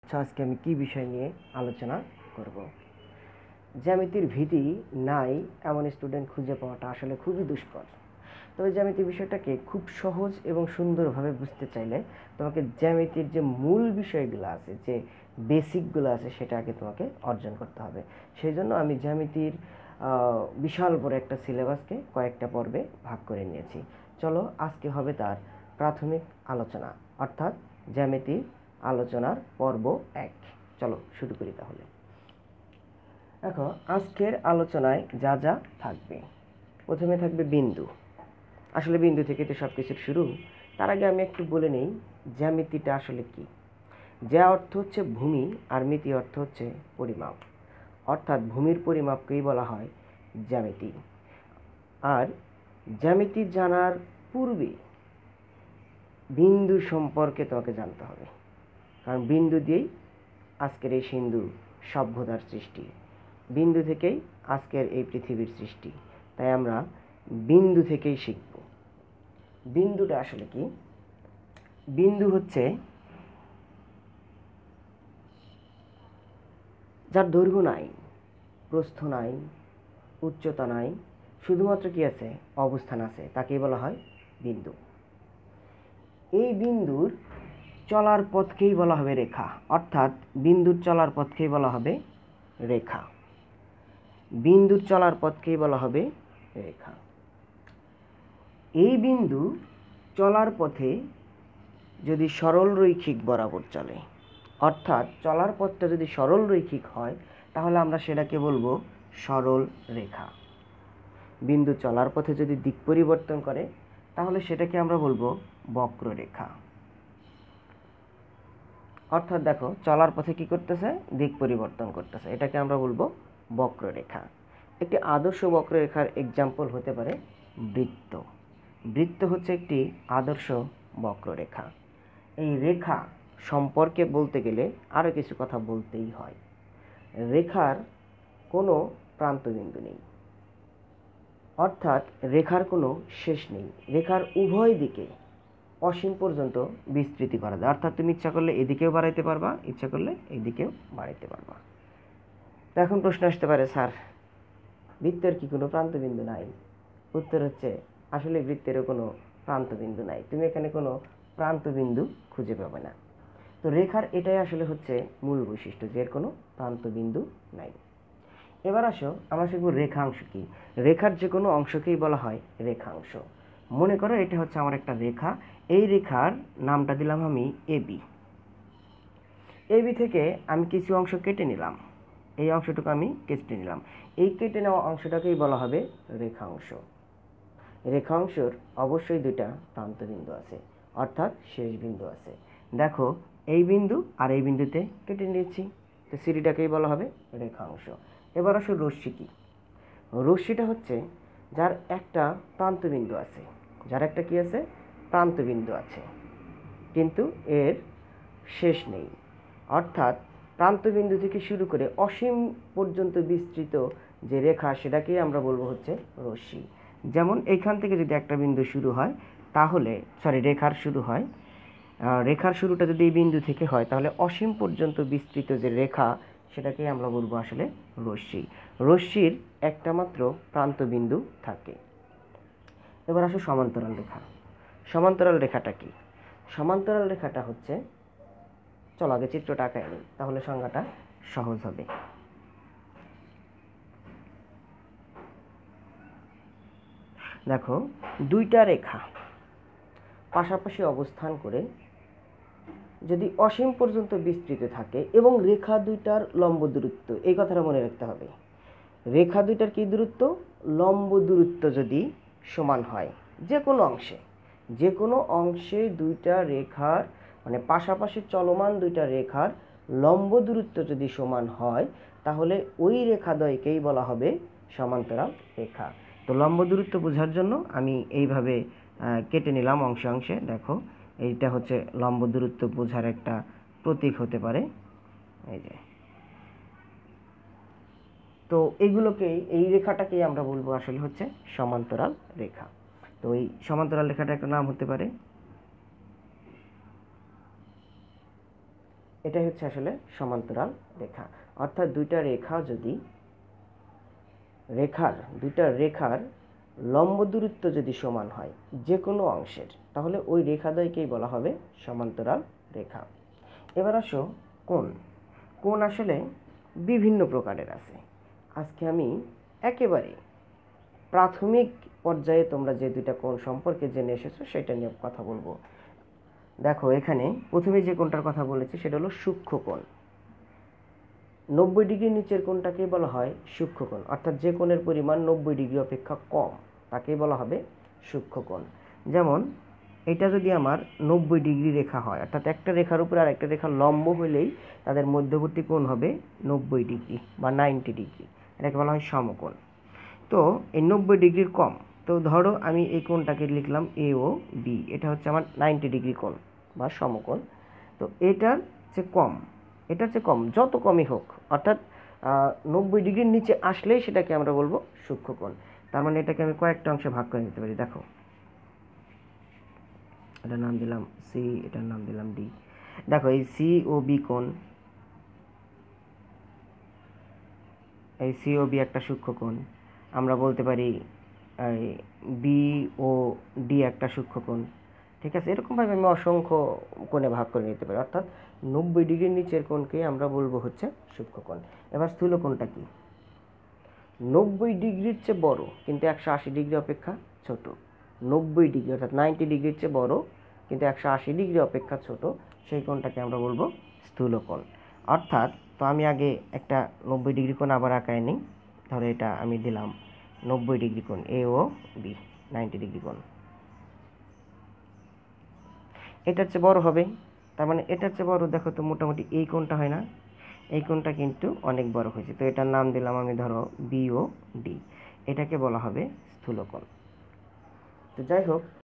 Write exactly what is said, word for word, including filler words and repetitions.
আজকে আমি কি বিষয় নিয়ে আলোচনা করব। জ্যামিতির ভীতি নাই এমন স্টুডেন্ট খুঁজে পাওয়াটা আসলে খুবই দুষ্কর। তবে জ্যামিতি বিষয়টাকে খুব সহজ এবং সুন্দরভাবে বুঝতে চাইলে তোমাকে জ্যামিতির যে মূল বিষয়গুলো আছে, যে বেসিকগুলো আছে, সেটা আগে তোমাকে অর্জন করতে হবে। সেই জন্য আমি জ্যামিতির বিশাল বড় একটা সিলেবাসকে কয়েকটা পর্বে ভাগ করে নিয়েছি। চলো আজকে হবে তার প্রাথমিক আলোচনা, অর্থাৎ জ্যামিতির আলোচনার পর্ব এক। চলো শুরু করি তাহলে। দেখো, আজকের আলোচনায় যা যা থাকবে, প্রথমে থাকবে বিন্দু। আসলে বিন্দু থেকে তো সব কিছুর শুরু। তার আগে আমি একটু বলে নেই জ্যামিতিটা আসলে কি। যা অর্থ হচ্ছে ভূমি, আর মিতি অর্থ হচ্ছে পরিমাপ, অর্থাৎ ভূমির পরিমাপকেই বলা হয় জ্যামিতি। আর জ্যামিতি জানার পূর্বে বিন্দু সম্পর্কে তোমাকে জানতে হবে, কারণ বিন্দু দিয়েই আজকের এই সিন্ধু সভ্যতার সৃষ্টি, বিন্দু থেকেই আজকের এই পৃথিবীর সৃষ্টি। তাই আমরা বিন্দু থেকেই শিখব। বিন্দুটা আসলে কি? বিন্দু হচ্ছে যার দৈর্ঘ্য নাই, প্রস্থ নাই, উচ্চতা নাই, শুধুমাত্র কি আছে? অবস্থান আছে, তাকেই বলা হয় বিন্দু। এই বিন্দুর চলার পথকেই বলা হবে রেখা, অর্থাৎ বিন্দুর চলার পথকেই বলা হবে রেখা। বিন্দুর চলার পথকেই বলা হবে রেখা। এই বিন্দু চলার পথে যদি সরল রৈখিক বরাবর চলে, অর্থাৎ চলার পথটা যদি সরল রৈখিক হয়, তাহলে আমরা সেটাকে বলবো সরল রেখা। বিন্দু চলার পথে যদি দিক পরিবর্তন করে, তাহলে সেটাকে আমরা বলবো বক্ররেখা। অর্থাৎ দেখো, চলার পথে কি করতেছে? দিক পরিবর্তন করতেছে, এটাকে আমরা বলবো বক্ররেখা। একটি আদর্শ বক্ররেখার এক্সাম্পল হতে পারে বৃত্ত। বৃত্ত হচ্ছে একটি আদর্শ বক্ররেখা। এই রেখা সম্পর্কে বলতে গেলে আরও কিছু কথা বলতেই হয়। রেখার কোনো প্রান্তবিন্দু নেই, অর্থাৎ রেখার কোনো শেষ নেই। রেখার উভয় দিকে অসীম পর্যন্ত বিস্তৃতি করা যায়, অর্থাৎ তুমি ইচ্ছা করলে এদিকেও বাড়াইতে পারবা, ইচ্ছা করলে এদিকেও বাড়াইতে পারবা। তো এখন প্রশ্ন আসতে পারে, স্যার বৃত্তের কি কোনো প্রান্তবিন্দু নাই? উত্তর হচ্ছে আসলে বৃত্তেরও কোনো প্রান্তবিন্দু নাই। তুমি এখানে কোনো প্রান্তবিন্দু খুঁজে পাবে না। তো রেখার এটাই আসলে হচ্ছে মূল বৈশিষ্ট্য, যে এর কোনো প্রান্তবিন্দু নাই। এবার আসো আমরা শিখব রেখাংশ কি। রেখার যে কোনো অংশকেই বলা হয় রেখাংশ। মনে করো এটা হচ্ছে আমার একটা রেখা, এই রেখার নামটা দিলাম আমি এবি। এবি থেকে আমি কিছু অংশ কেটে নিলাম, এই অংশটুকু আমি কেটে নিলাম, এই কেটে নেওয়া অংশটাকেই বলা হবে রেখাংশ। রেখাংশের অবশ্যই দুইটা প্রান্তবিন্দু আছে, অর্থাৎ শেষ বিন্দু আছে। দেখো, এই বিন্দু আর এই বিন্দুতে কেটে নিয়েছি, তো সিঁড়িটাকেই বলা হবে রেখাংশ। এবার আসো রশ্মি কি। রশ্মিটা হচ্ছে যার একটা প্রান্তবিন্দু আছে, যার একটা কি আছে? প্রান্তবিন্দু আছে, কিন্তু এর শেষ নেই। অর্থাৎ প্রান্তবিন্দু থেকে শুরু করে অসীম পর্যন্ত বিস্তৃত যে রেখা, সেটাকেই আমরা বলবো হচ্ছে রশ্মি। যেমন এইখান থেকে যদি একটা বিন্দু শুরু হয়, তাহলে সরি রেখার শুরু হয়, রেখার শুরুটা যদি এই বিন্দু থেকে হয়, তাহলে অসীম পর্যন্ত বিস্তৃত যে রেখা, সেটাকেই আমরা বলবো আসলে রশ্মি। রশ্মির একটা মাত্র প্রান্তবিন্দু থাকে। এবার আসো সমান্তরাল রেখা। সমান্তরাল রেখাটা কি? সমান্তরাল রেখাটা হচ্ছে, চলো আগে চিত্রটা আঁকাই নিই, তাহলে সংজ্ঞাটা সহজ হবে। দেখো, দুইটা রেখা পাশাপাশি অবস্থান করে যদি অসীম পর্যন্ত বিস্তৃত থাকে এবং রেখা দুইটার লম্ব দূরত্ব, এই কথাটা মনে রাখতে হবে, রেখা দুইটার কি দূরত্ব? লম্ব দূরত্ব যদি সমান হয়, যে কোনো অংশে, যে কোনো অংশে দুইটা রেখার মানে পাশাপাশি চলমান দুইটা রেখার লম্ব দূরত্ব যদি সমান হয়, তাহলে ওই রেখাদ্বয়কেই বলা হবে সমান্তরাল রেখা। তো লম্ব দূরত্ব বোঝার জন্য আমি এইভাবে কেটে নিলাম অংশে অংশে। দেখো, এইটা হচ্ছে লম্ব দূরত্ব বোঝার একটা প্রতীক হতে পারে, এই যে। তো এইগুলোকেই, এই রেখাটাকেই আমরা বলবো আসলে হচ্ছে সমান্তরাল রেখা। তো এই সমান্তরাল রেখাটা একটা নাম হতে পারে। এটাই হচ্ছে আসলে সমান্তরাল রেখা। অর্থাৎ দুইটা রেখা যদি রেখার দুইটা রেখার লম্ব দূরত্ব যদি সমান হয় যে কোনো অংশের, তাহলে ওই রেখাদ্বয়কেই বলা হবে সমান্তরাল রেখা। এবার আসো কোণ। কোণ আসলে বিভিন্ন প্রকারের আছে। আজকে আমি একেবারে প্রাথমিক পর্যায়ে তোমরা যে দুইটা কোণ সম্পর্কে জেনে এসেছো সেটা নিয়ে কথা বলবো। দেখো এখানে প্রথমে যে কোণটার কথা বলেছি সেটা হলো সূক্ষ্ম কোণ। নব্বই ডিগ্রি নিচের কোণটাকেই বলা হয় সূক্ষ্ম কোণ, অর্থাৎ যে কোণের পরিমাণ নব্বই ডিগ্রি অপেক্ষা কম তাকেই বলা হবে সূক্ষ্ম কোণ। যেমন এটা যদি আমার নব্বই ডিগ্রি রেখা হয়, অর্থাৎ একটা রেখার উপরে আর একটা রেখা লম্ব হলেই তাদের মধ্যবর্তী কোণ হবে নব্বই ডিগ্রি বা নাইনটি ডিগ্রি, এটাকে বলা হয় সমকোণ। তো এই নব্বই ডিগ্রির কম, তো ধরো আমি এই কোণটাকে লিখলাম এ ও বি, এটা হচ্ছে আমার নাইনটি ডিগ্রি কোণ বা সমকোণ। তো এটার চেয়ে কম, এটার চেয়ে কম, যত কমই হোক, অর্থাৎ নব্বই ডিগ্রির নিচে আসলেই সেটাকে আমরা বলবো সূক্ষ্ম কোণ। তার মানে এটাকে আমি কয়েকটা অংশে ভাগ করে নিতে পারি। দেখো এটার নাম দিলাম সি, এটার নাম দিলাম ডি। দেখো এই সি ও বি কোণ, এই সি ও বি একটা সূক্ষ্ম কোণ। আমরা বলতে পারি বি ও ডি একটা সূক্ষ্ম কোণ। ঠিক আছে, এরকমভাবে আমি অসংখ্য কোণে ভাগ করে নিতে পারি, অর্থাৎ নব্বই ডিগ্রির নিচের কোণকে আমরা বলবো হচ্ছে সূক্ষ্ম কোণ। এবার স্থূল কোণটা কি? নব্বই ডিগ্রির চেয়ে বড় কিন্তু একশো আশি ডিগ্রি অপেক্ষা ছোট। নব্বই ডিগ্রি অর্থাৎ নাইনটি ডিগ্রির চেয়ে বড় কিন্তু একশো আশি ডিগ্রি অপেক্ষা ছোট, সেই কোণটাকে আমরা বলবো স্থূল কোণ। অর্থাৎ তো আমি আগে একটা নব্বই ডিগ্রি কোণ আবার আঁকায় নিই। ধরো এটা আমি দিলাম নব্বই ডিগ্রি কোণ, A O B ninety degree কোণ। এটার চেয়ে বড় হবে, তার মানে এটার চেয়ে বড়, দেখো তো মোটামুটি এই কোণটা হয় না, এই কোণটা কিন্তু অনেক বড় হয়েছে, তো এটার নাম দিলাম আমি ধরো বি ও ডি, এটাকে বলা হবে স্থূল কোণ। তো যাই হোক,